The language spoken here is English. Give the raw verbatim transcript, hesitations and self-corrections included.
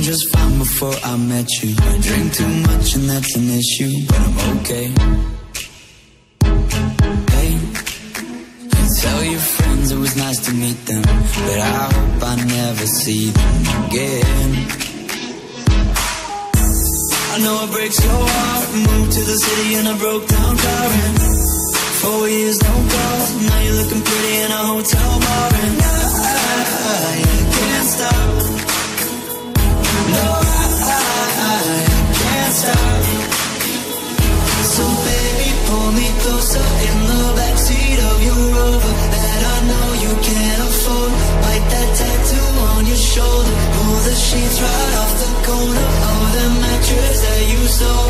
just fine before I met you. I drink too much and that's an issue, but I'm okay. Hey, tell your friends it was nice to meet them, but I hope I never see them again. I know it breaks your heart. Moved to the city in a broke down car, and four years no calls. Now you're looking pretty in a hotel bar, and I, I, I can't stop. No, I, I, I can't stop. So baby, pull me closer in the backseat of your Rover that I know you can't afford. Bite that tattoo on your shoulder. Pull the sheets right off the corner of the mattress that you stole.